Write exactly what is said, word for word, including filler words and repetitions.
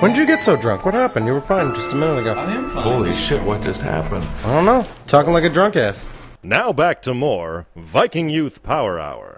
When did you get so drunk? What happened? You were fine just a minute ago. I am fine. Holy shit, what just happened? I don't know. Talking like a drunk ass. Now back to more Viking Youth Power Hour.